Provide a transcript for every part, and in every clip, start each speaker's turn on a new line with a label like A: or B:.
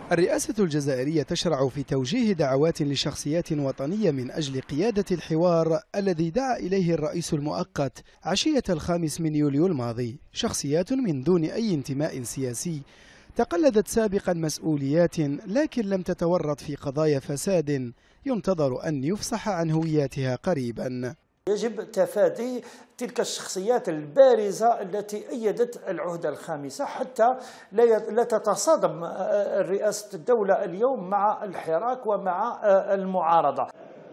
A: الرئاسة الجزائرية تشرع في توجيه دعوات لشخصيات وطنية من أجل قيادة الحوار الذي دعا إليه الرئيس المؤقت عشية 5 من يوليو الماضي. شخصيات من دون أي انتماء سياسي تقلدت سابقا مسؤوليات، لكن لم تتورط في قضايا فساد ينتظر أن يفصح عن هوياتها قريبا.
B: يجب تفادي تلك الشخصيات البارزة التي أيدت العهدة الخامسة حتى لا تتصادم رئاسة الدولة اليوم مع الحراك ومع المعارضة.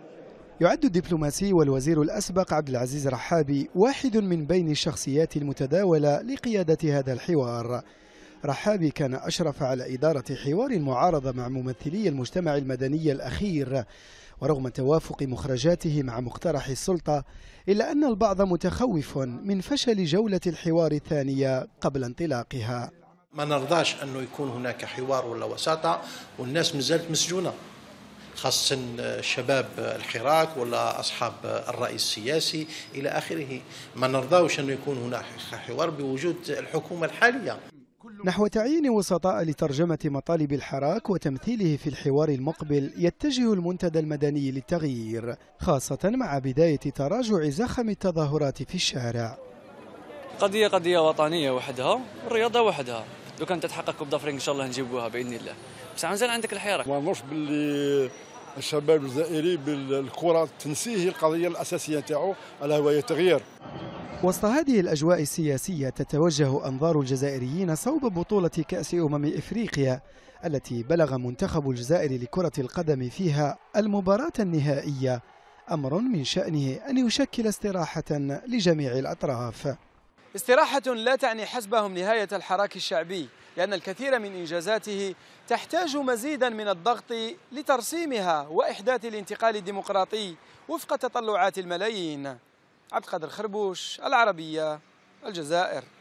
A: يعد الدبلوماسي والوزير الأسبق عبد العزيز رحابي واحد من بين الشخصيات المتداولة لقيادة هذا الحوار. رحابي كان أشرف على إدارة حوار المعارضة مع ممثلي المجتمع المدني الأخير، ورغم توافق مخرجاته مع مقترح السلطة إلا أن البعض متخوف من فشل جولة الحوار الثانية قبل انطلاقها.
C: ما نرضاش أنه يكون هناك حوار ولا وساطة والناس مازالت مسجونة، خاصة شباب الحراك ولا أصحاب الرأي السياسي إلى آخره. ما نرضاوش أنه يكون هناك حوار بوجود الحكومة الحالية.
A: نحو تعيين وسطاء لترجمة مطالب الحراك وتمثيله في الحوار المقبل يتجه المنتدى المدني للتغيير، خاصة مع بداية تراجع زخم التظاهرات في الشارع.
D: قضية وطنية وحدها، الرياضة وحدها. لو كانت تتحقق بضفرين إن شاء الله نجيبوها بإذن الله. بس مازال عندك الحراك.
E: ما نظنش باللي الشباب الجزائري بالكرة تنسيه هي القضية الأساسية تاعو، ألا هو التغيير.
A: وسط هذه الأجواء السياسية تتوجه أنظار الجزائريين صوب بطولة كأس إفريقيا التي بلغ منتخب الجزائر لكرة القدم فيها المباراة النهائية، أمر من شأنه أن يشكل استراحة لجميع الأطراف.
F: استراحة لا تعني حسبهم نهاية الحراك الشعبي، لأن الكثير من إنجازاته تحتاج مزيدا من الضغط لترسيمها وإحداث الانتقال الديمقراطي وفق تطلعات الملايين. عبد القادر خربوش، العربية، الجزائر.